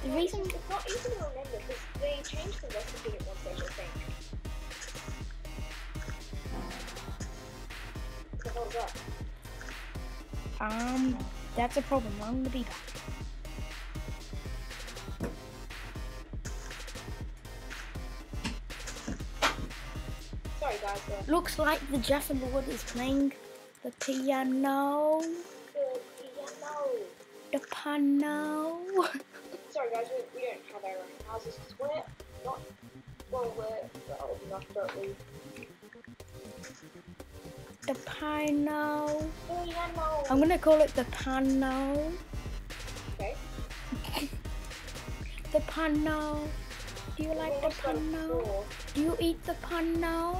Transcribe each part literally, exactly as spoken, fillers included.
The No, reason. it's not easy to remember because they changed the recipe at one stage, I think. What the hell is that? Um, that's a problem. I'm gonna be back. Sorry guys, but Looks like the Jeff and Lord is playing the piano. the piano. The piano. Sorry guys, we, we don't have our own houses because we're not, well, we're, we're old enough, but we... The piano. Piano. I'm gonna call it the piano. Okay. The piano. Do you like the piano? Do you eat the piano?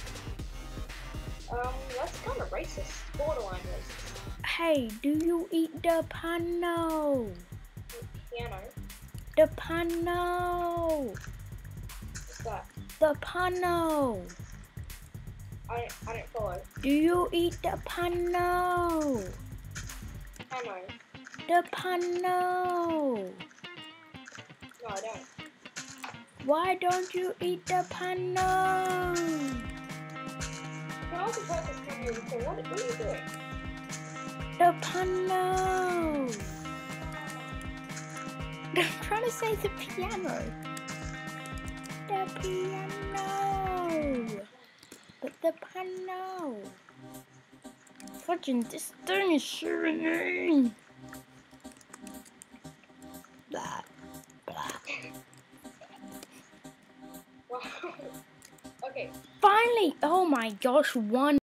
Um, that's kind of racist. Borderline racist. Hey, do you eat the piano? Piano. The piano. What's that? The piano. I don't, I don't follow. Do you eat the piano? Piano. The piano. No, I don't. Why don't you eat the piano? Can I also try this video recording? What, what are you doing? The piano. I'm trying to say the piano. The piano. But the piano. Fudging, this thing is shivering. Blah, blah. Wow. Okay. Finally, oh my gosh, one.